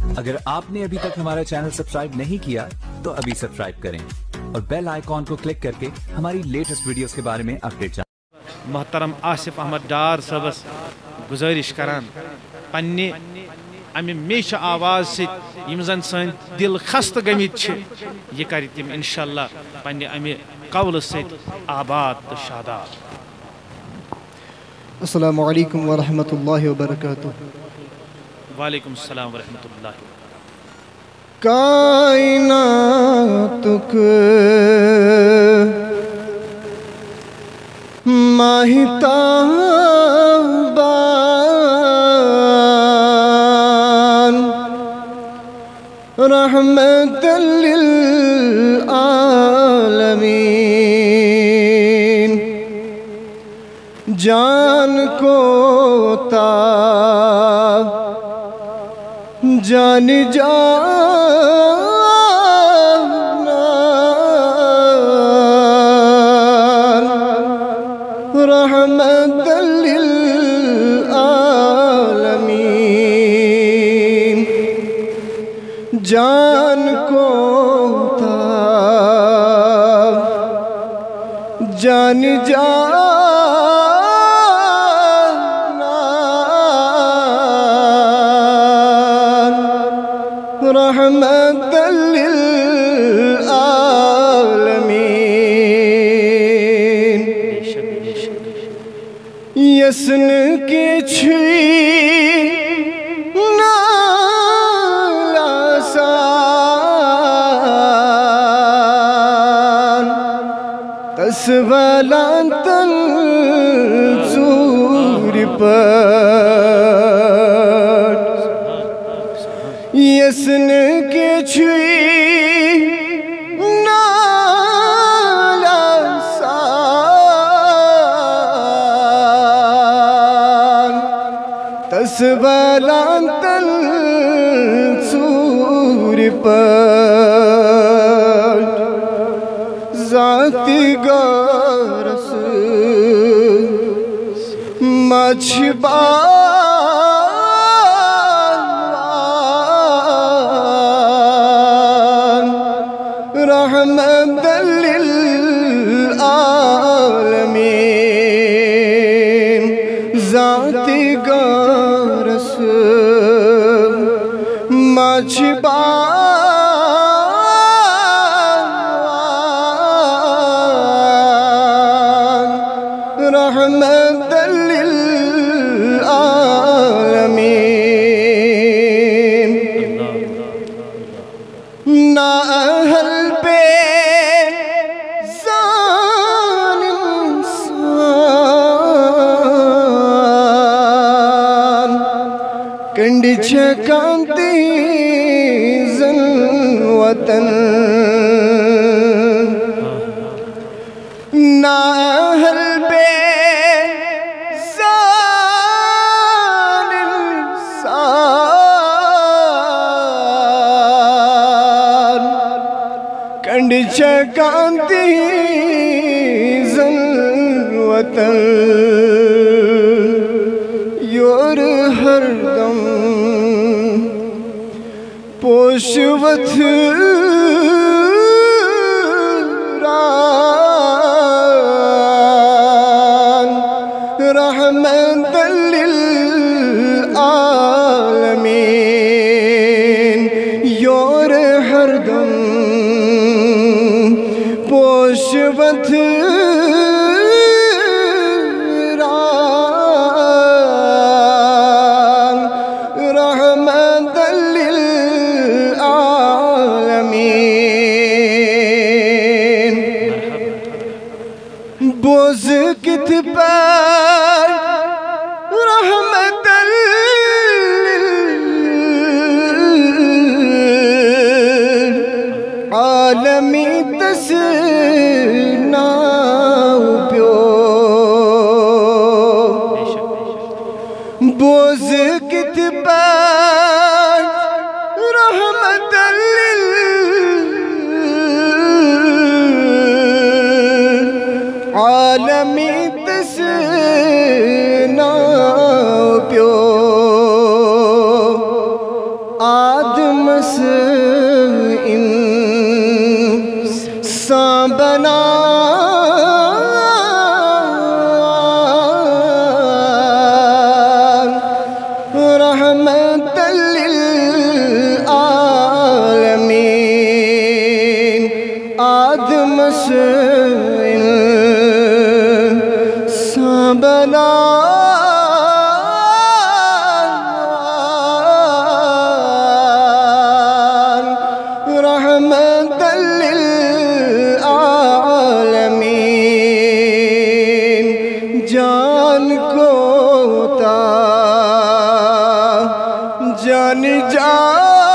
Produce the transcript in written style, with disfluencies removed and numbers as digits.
اگر آپ نے ابھی تک ہمارا چینل سبسکرائب نہیں کیا تو ابھی سبسکرائب کریں اور بیل آئیکن کو کلک کر کے ہماری لیٹسٹ ویڈیوز کے بارے میں اپڈیٹ جانیں۔ محترم آصف احمد ڈار صبس گزارش کران پنہ امہ میچ آواز ست یم زن سن دل خست گمت یہ کر تم انشاءاللہ پنہ امہ قول ست آباد تو شاداب۔ السلام علیکم ورحمۃ اللہ وبرکاتہ۔ وعلیکم السلام ورحمۃ اللہ۔ کائنات ماہتابان رحمت للعالمین جان کو جان رحمت للعالمین جان کو جان رحمت للعالمین یسن کی نالاسان تسولان تنزور پر یسن کی نالاسان تسولان تنزور پر ذاتی گارس مچھبان رحمت للعالمین ذاتی گارس مچھبان رحمت للعالمین نا اہل بے زان انسان کنڈی چھکانتی زن وطن نا اہل بے زان انسان کنڈی چھکانتی زن وطن یور ہر دم پوشوت ران رحمت للعالمین یور ہر دم پوشوت ران رحمت للعالمین بوز کت پر رحمت للعالمین تسناو پیو بوز کت پر رحمت للعالمین تسناو پیو آدم इंसान बना रहमतल लिल आलमीन आदम से इंसान बना रहमतल लिल आलमीन जान को ता जान जा